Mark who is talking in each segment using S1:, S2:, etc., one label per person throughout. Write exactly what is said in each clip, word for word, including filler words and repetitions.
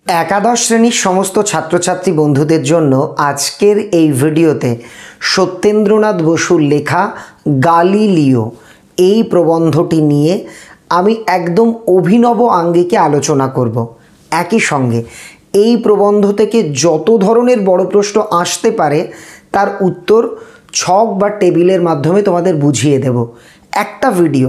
S1: একাদশ শ্রেণীর সমস্ত ছাত্রছাত্রী বন্ধুদের জন্য আজকের এই ভিডিওতে সত্যেন্দ্রনাথ বসুর লেখা গালিলিও এই প্রবন্ধটি নিয়ে আমি একদম অভিনব আঙ্গিকে আলোচনা করব। একই সঙ্গে এই প্রবন্ধ থেকে যত ধরনের বড় প্রশ্ন আসতে পারে তার উত্তর ছক বা টেবিলের মাধ্যমে তোমাদের বুঝিয়ে দেব। একটা ভিডিও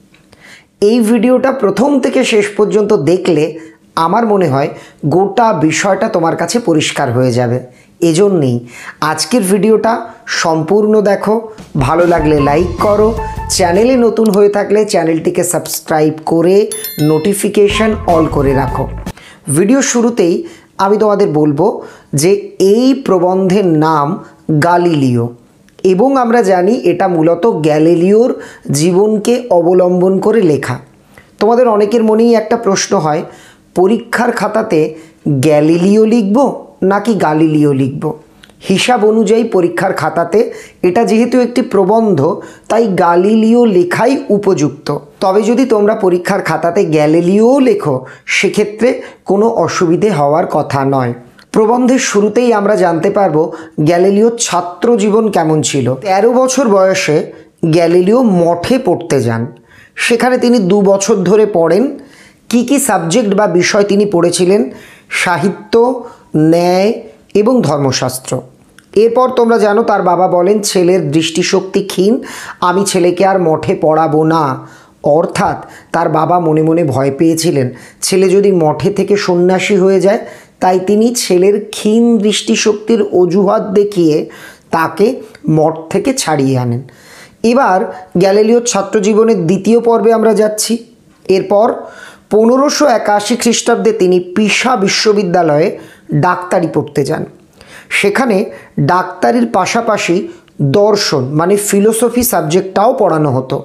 S1: এই ভিডিওটা প্রথম থেকে শেষ পর্যন্ত দেখলে আমার মনে হয় গোটা বিষয়টা তোমার কাছে পরিষ্কার হয়ে যাবে। এজন্যই আজকের ভিডিওটা সম্পূর্ণ দেখো, ভালো লাগলে লাইক করো, চ্যানেলে নতুন হয়ে থাকলে চ্যানেলটিকে সাবস্ক্রাইব করে নোটিফিকেশন অল করে রাখো। ভিডিও শুরুতেই আমি তোমাদের বলবো যে এই প্রবন্ধের নাম গালিলিও এবং আমরা জানি এটা মূলত গ্যালিলিওর জীবনকে অবলম্বন করে লেখা। তোমাদের অনেকের মনেই একটা প্রশ্ন হয়, পরীক্ষার খাতাতে গ্যালিলিও লিখব নাকি গালিলিও লিখব? হিসাব অনুযায়ী পরীক্ষার খাতাতে এটা যেহেতু একটি প্রবন্ধ তাই গালিলিও লেখাই উপযুক্ত। তবে যদি তোমরা পরীক্ষার খাতাতে গ্যালিলিও লেখো সেক্ষেত্রে কোনো অসুবিধে হওয়ার কথা নয়। প্রবন্ধের শুরুতেই আমরা জানতে পারবো গ্যালিলিওর ছাত্র জীবন কেমন ছিল। তেরো বছর বয়সে গ্যালিলিও মঠে পড়তে যান। সেখানে তিনি দু বছর ধরে পড়েন। কি কি সাবজেক্ট বা বিষয় তিনি পড়েছিলেন? সাহিত্য, ন্যায় এবং ধর্মশাস্ত্র। এরপর তোমরা জানো তার বাবা বলেন ছেলের দৃষ্টিশক্তি ক্ষীণ, আমি ছেলেকে আর মঠে পড়াবো না। অর্থাৎ তার বাবা মনে মনে ভয় পেয়েছিলেন ছেলে যদি মঠে থেকে সন্ন্যাসী হয়ে যায়, তাই তিনি ছেলের ক্ষীণ দৃষ্টিশক্তির অজুহাত দেখিয়ে তাকে মঠ থেকে ছাড়িয়ে আনেন। এবার গ্যালিলিওর ছাত্রজীবনের দ্বিতীয় পর্বে আমরা যাচ্ছি। এরপর পনেরোশো একাশি খ্রিস্টাব্দে তিনি পিসা বিশ্ববিদ্যালয়ে ডাক্তারি পড়তে যান। সেখানে ডাক্তারির পাশাপাশি দর্শন মানে ফিলোসফি সাবজেক্টটাও পড়ানো হতো।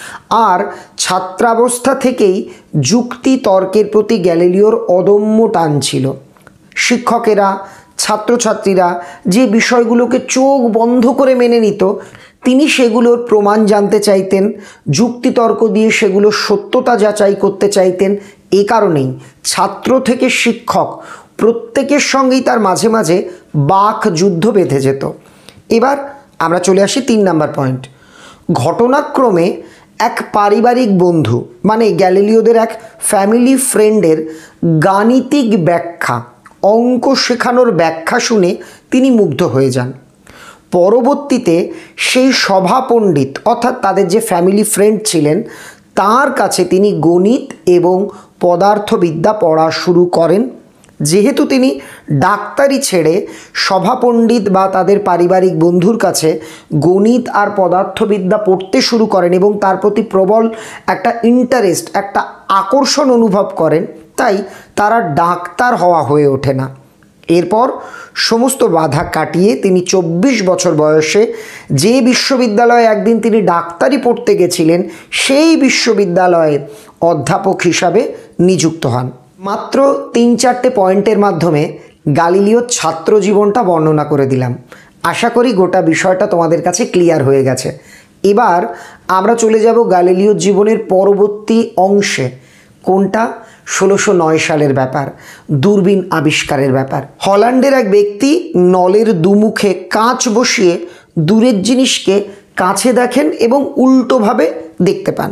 S1: আর ছাত্রাবস্থা থেকেই যুক্তি তর্কের প্রতি গ্যালিলিওর অদম্য টান ছিল। শিক্ষকেরা, ছাত্রছাত্রীরা যে বিষয়গুলোকে চোখ বন্ধ করে মেনে নিত, তিনি সেগুলোর প্রমাণ জানতে চাইতেন, যুক্তিতর্ক দিয়ে সেগুলোর সত্যতা যাচাই করতে চাইতেন। এ কারণেই ছাত্র থেকে শিক্ষক প্রত্যেকের সঙ্গেই তার মাঝে মাঝে বাক যুদ্ধ বেঁধে যেত। এবার আমরা চলে আসি তিন নাম্বার পয়েন্ট। ঘটনাক্রমে এক পারিবারিক বন্ধু মানে গ্যালিলিওদের এক ফ্যামিলি ফ্রেন্ডের গাণিতিক ব্যাখ্যা, অঙ্ক শেখানোর ব্যাখ্যা শুনে তিনি মুগ্ধ হয়ে যান। পরবর্তীতে সেই সভা পণ্ডিত অর্থাৎ তাদের যে ফ্যামিলি ফ্রেন্ড ছিলেন তার কাছে তিনি গণিত এবং পদার্থবিদ্যা পড়া শুরু করেন। যেহেতু তিনি ডাক্তারি ছেড়ে সভা পণ্ডিত বা তাদের পারিবারিক বন্ধুর কাছে গণিত আর পদার্থবিদ্যা পড়তে শুরু করেন এবং তার প্রতি প্রবল একটা ইন্টারেস্ট, একটা আকর্ষণ অনুভব করেন, তাই তারা ডাক্তার হওয়া হয়ে ওঠে না। এরপর সমস্ত বাধা কাটিয়ে তিনি চব্বিশ বছর বয়সে যে বিশ্ববিদ্যালয়ে একদিন তিনি ডাক্তারি পড়তে গেছিলেন সেই বিশ্ববিদ্যালয়ে অধ্যাপক হিসাবে নিযুক্ত হন। মাত্র তিন চারটে পয়েন্টের মাধ্যমে গালিলিওর ছাত্র জীবনটা বর্ণনা করে দিলাম। আশা করি গোটা বিষয়টা তোমাদের কাছে ক্লিয়ার হয়ে গেছে। এবার আমরা চলে যাব গালিলিওর জীবনের পরবর্তী অংশে। কোনটা? ষোলোশো নয় সালের ব্যাপার, দূরবীন আবিষ্কারের ব্যাপার। হল্যান্ডের এক ব্যক্তি নলের দুমুখে কাঁচ বসিয়ে দূরের জিনিসকে কাছে দেখেন এবং উল্টোভাবে দেখতে পান।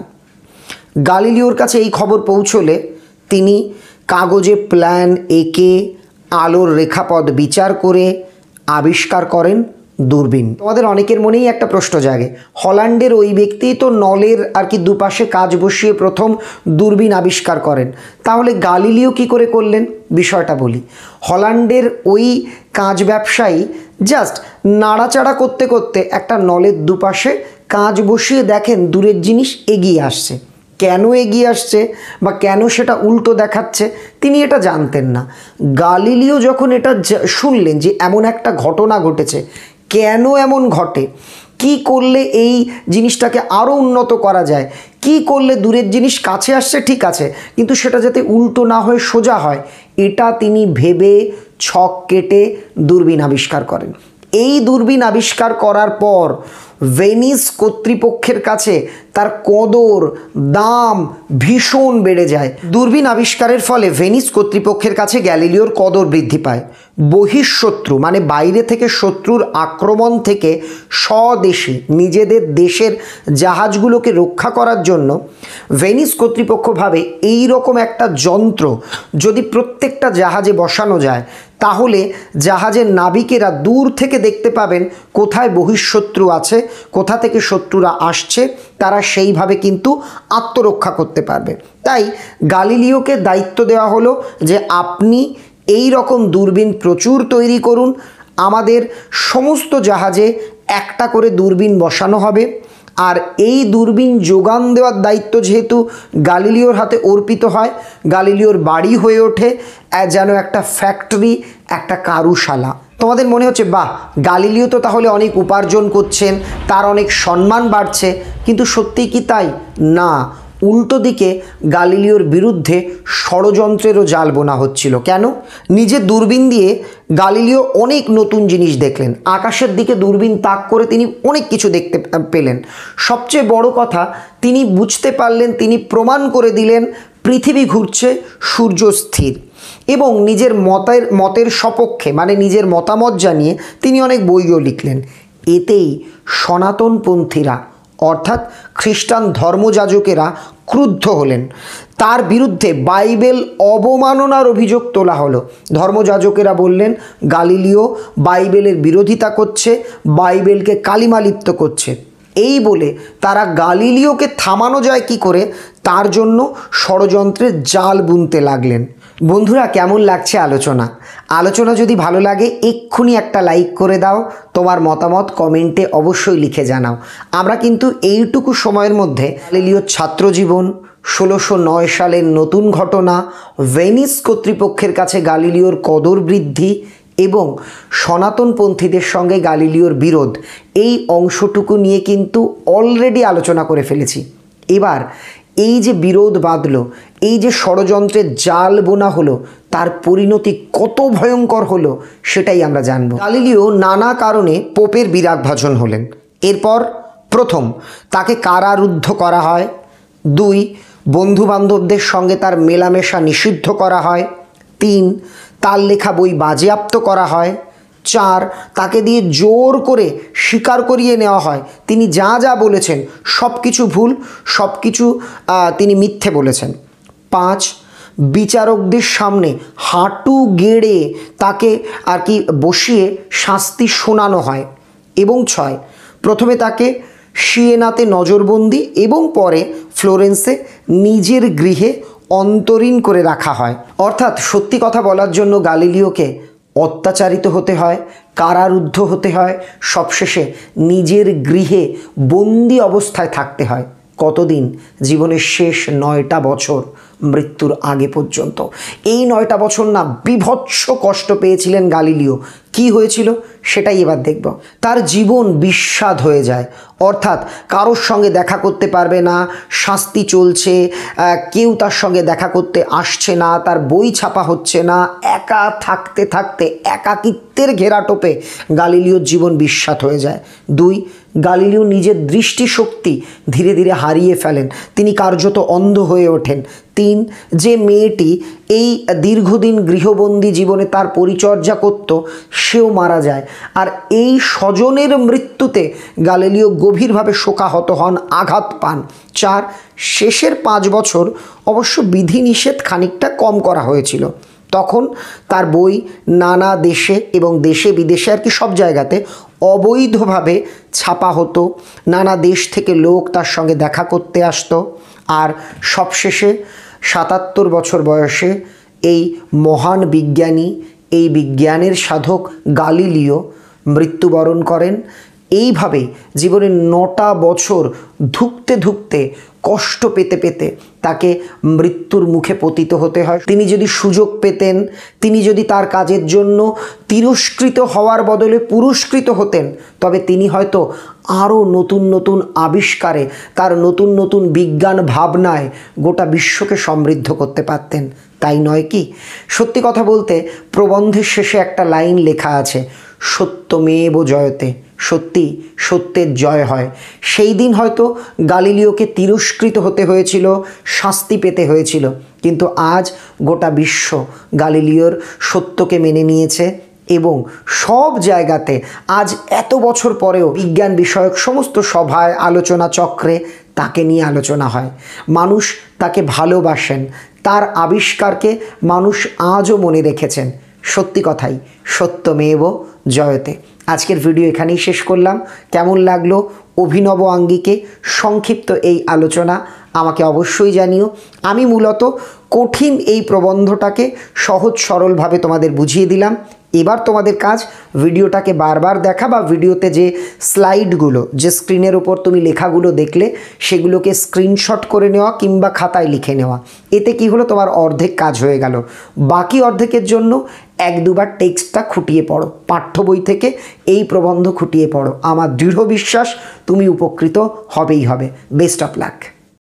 S1: গালিলিওর কাছে এই খবর পৌঁছলে তিনি কাগজে প্ল্যান এঁকে আলোর রেখাপথ বিচার করে আবিষ্কার করেন দূরবীন। তোমাদের অনেকের মনেই একটা প্রশ্ন জাগে, হল্যান্ডের ওই ব্যক্তি তো নলের আর কি দুপাশে কাঁচ বসিয়ে প্রথম দূরবীন আবিষ্কার করেন, তাহলে গালিলিও কি করে করলেন? বিষয়টা বলি। হল্যান্ডের ওই কাঁচ ব্যবসায়ী জাস্ট নাড়াচাড়া করতে করতে একটা নলের দুপাশে কাঁচ বসিয়ে দেখেন দূরের জিনিস এগিয়ে আসছে। কেন এগিয়ে আসছে বা কেন সেটা উল্টো দেখাচ্ছে তিনি এটা জানতেন না। গালিলিও যখন এটা শুনলেন যে এমন একটা ঘটনা ঘটেছে, কেন এমন ঘটে, কি করলে এই জিনিসটাকে আরও উন্নত করা যায়, কি করলে দূরের জিনিস কাছে আসছে ঠিক আছে কিন্তু সেটা যাতে উল্টো না হয়ে সোজা হয়, এটা তিনি ভেবে ছক কেটে দূরবীন আবিষ্কার করেন। এই দূরবীন আবিষ্কার করার পর ভেনিস কর্তৃপক্ষের কাছে তার কদর দাম ভীষণ বেড়ে যায়। দূরবীন আবিষ্কারের ফলে ভেনিস কর্তৃপক্ষের কাছে গ্যালিলিওর কদর বৃদ্ধি পায়। বহিঃশত্রু মানে বাইরে থেকে শত্রুর আক্রমণ থেকে স্বদেশী নিজেদের দেশের জাহাজগুলোকে রক্ষা করার জন্য ভেনিস কর্তৃপক্ষ ভাবে এই রকম একটা যন্ত্র যদি প্রত্যেকটা জাহাজে বসানো যায় তাহলে জাহাজের নাবিকেরা দূর থেকে দেখতে পাবেন কোথায় বহিঃশত্রু আছে, কোথা থেকে শত্রুরা আসছে, তারা সেইভাবে কিন্তু আত্মরক্ষা করতে পারবে। তাই গালিলিওকে দায়িত্ব দেওয়া হলো যে আপনি এই রকম দূরবীন প্রচুর তৈরি করুন, আমাদের সমস্ত জাহাজে একটা করে দূরবীন বসানো হবে, আর এই দূরবীন যোগান দেওয়ার দায়িত্ব যেহেতু গালিলিওর হাতে অর্পিত হয়, গালিলিওর বাড়ি হয়ে ওঠে যেন একটা ফ্যাক্টরি, একটা কারুশালা। তোমাদের মনে হচ্ছে বাহ, গালিলিও তো তাহলে অনেক উপার্জন করছেন, তার অনেক সম্মান বাড়ছে, কিন্তু সত্যিই কি তাই? না, উল্টো দিকে গালিলিওর বিরুদ্ধে ষড়যন্ত্রেরও জাল বোনা হচ্ছিল। কেন? নিজের দূরবীন দিয়ে গালিলিও অনেক নতুন জিনিস দেখলেন, আকাশের দিকে দূরবীন তাক করে তিনি অনেক কিছু দেখতে পেলেন। সবচেয়ে বড় কথা, তিনি বুঝতে পারলেন, তিনি প্রমাণ করে দিলেন পৃথিবী ঘুরছে, সূর্য স্থির, এবং নিজের মতের মতের সপক্ষে মানে নিজের মতামত জানিয়ে তিনি অনেক বইও লিখলেন। এতেই সনাতনপন্থীরা অর্থাৎ খ্রিস্টান ধর্মযাজকেরা ক্রুদ্ধ হলেন, তার বিরুদ্ধে বাইবেল অবমাননার অভিযোগ তোলা হলো। ধর্মযাজকেরা বললেন গালিলিও বাইবেলের বিরোধিতা করছে, বাইবেলকে কালিমালিপ্ত করছে। এই বলে তারা গালিলিওকে থামানো যায় কি করে তার জন্য ষড়যন্ত্রের জাল বুনতে লাগলেন। বন্ধুরা, কেমন লাগছে আলোচনা? আলোচনা যদি ভালো লাগে এক্ষুনি একটা লাইক করে দাও, তোমার মতামত কমেন্টে অবশ্যই লিখে জানাও। আমরা কিন্তু এইটুকু সময়ের মধ্যে গালিলিওর ছাত্রজীবন, ষোলোশো নয় সালের নতুন ঘটনা, ভেনিস কর্তৃপক্ষের কাছে গালিলিওর কদর বৃদ্ধি এবং সনাতনপন্থীদের সঙ্গে গালিলিওর বিরোধ, এই অংশটুকু নিয়ে কিন্তু অলরেডি আলোচনা করে ফেলেছি। এবার এই যে বিরোধ বাঁধলো, এই যে ষড়যন্ত্রের জাল বোনা হলো, তার পরিণতি কত ভয়ঙ্কর হলো সেটাই আমরা জানব। গালিলিও নানা কারণে পোপের বিরাগভাজন হলেন। এরপর প্রথম, তাকে কারারুদ্ধ করা হয়। দুই, বন্ধুবান্ধবদের সঙ্গে তার মেলামেশা নিষিদ্ধ করা হয়। তিন, তার লেখা বই বাজেয়াপ্ত করা হয়। চার, তাকে দিয়ে জোর করে স্বীকার করিয়ে নেওয়া হয় তিনি যা যা বলেছেন সব কিছু ভুল, সব কিছু তিনি মিথ্যে বলেছেন। পাঁচ, বিচারকদের সামনে হাঁটু গেড়ে তাকে আর কি বসিয়ে শাস্তি শোনানো হয়। এবং ছয়, প্রথমে তাকে সিয়েনাতে নজরবন্দি এবং পরে ফ্লোরেন্সে নিজের গৃহে অন্তরীণ করে রাখা হয়। অর্থাৎ সত্যি কথা বলার জন্য গালিলিওকে অত্যাচারিত হতে হয়, কারারুদ্ধ হতে হয়, সবশেষে নিজের গৃহে বন্দি অবস্থায় থাকতে হয়। কতদিন? জীবনের শেষ নয়টা বছর, মৃত্যুর আগে পর্যন্ত। এই নয়টা বছর না বিভৎস কষ্ট পেয়েছিলেন গালিলিও। কি হয়েছিল সেটাই এবার দেখব। তার জীবন বিস্বাদ হয়ে যায়, অর্থাৎ কারোর সঙ্গে দেখা করতে পারবে না, শাস্তি চলছে, কেউ তার সঙ্গে দেখা করতে আসছে না, তার বই ছাপা হচ্ছে না, একা থাকতে থাকতে একাকিত্বের ঘেরাটোপে গালিলিওর জীবন বিস্বাদ হয়ে যায়। দুই, গালিলিও নিজের দৃষ্টিশক্তি ধীরে ধীরে হারিয়ে ফেলেন, তিনি কার্যত অন্ধ হয়ে ওঠেন। তিন, যে মেয়েটি এই দীর্ঘদিন গৃহবন্দী জীবনে তার পরিচর্যা করত সেও মারা যায়, আর এই স্বজনের মৃত্যুতে গালিলিও গভীরভাবে শোকাহত হন, আঘাত পান। চার, শেষের পাঁচ বছর অবশ্য বিধিনিষেধ খানিকটা কম করা হয়েছিল, তখন তার বই নানা দেশে এবং দেশে বিদেশে আর কি সব জায়গাতে অবৈধভাবে ছাপা হতো, নানা দেশ থেকে লোক তার সঙ্গে দেখা করতে আসতো। আর সবশেষে সাতাত্তর বছর বয়সে এই মহান বিজ্ঞানী, এই বিজ্ঞানের সাধক গালিলিও মৃত্যুবরণ করেন। এইভাবে জীবনের নটা বছর ধুঁকতে ধুঁকতে কষ্ট পেতে পেতে তাকে মৃত্যুর মুখে পতিত হতে হয়। তিনি যদি সুযোগ পেতেন, তিনি যদি তার কাজের জন্য তিরস্কৃত হওয়ার বদলে পুরস্কৃত হতেন, তবে তিনি হয়তো আরও নতুন নতুন আবিষ্কারে, তার নতুন নতুন বিজ্ঞান ভাবনায় গোটা বিশ্বকে সমৃদ্ধ করতে পারতেন, তাই নয় কি? সত্যি কথা বলতে প্রবন্ধের শেষে একটা লাইন লেখা আছে, সত্যমেব জয়তে, সত্যি সত্যের জয় হয়। সেই দিন হয়তো গালিলিওকে তিরস্কৃত হতে হয়েছিল, শাস্তি পেতে হয়েছিল, কিন্তু আজ গোটা বিশ্ব গালিলিওর সত্যকে মেনে নিয়েছে এবং সব জায়গাতে আজ এত বছর পরেও বিজ্ঞান বিষয়ক সমস্ত সভায়, আলোচনা চক্রে তাকে নিয়ে আলোচনা হয়। মানুষ তাকে ভালোবাসেন, তার আবিষ্কারকে মানুষ আজও মনে রেখেছেন। সত্যি কথাই, সত্যমেব জয়তে। আজকের ভিডিও এখানেই শেষ করলাম। কেমন লাগলো অভিনব আঙ্গিকে সংক্ষিপ্ত এই আলোচনা আমাকে অবশ্যই জানিও। আমি মূলত কঠিন এই প্রবন্ধটাকে সহজ সরলভাবে তোমাদের বুঝিয়ে দিলাম। এবার তোমাদের কাজ ভিডিওটাকে বারবার দেখা বা ভিডিওতে যে স্লাইডগুলো, যে স্ক্রিনের উপর তুমি লেখাগুলো দেখলে সেগুলোকে স্ক্রিনশট করে নেওয়া কিংবা খাতায় লিখে নেওয়া। এতে কি হলো, তোমার অর্ধেক কাজ হয়ে গেল। বাকি অর্ধেকের জন্য এক দুবার টেক্সটটা খুঁটিয়ে পড়ো, পাঠ্য বই থেকে এই প্রবন্ধ খুঁটিয়ে পড়ো। আমার দৃঢ় বিশ্বাস তুমি উপকৃত হবেই হবে। Best of lakh.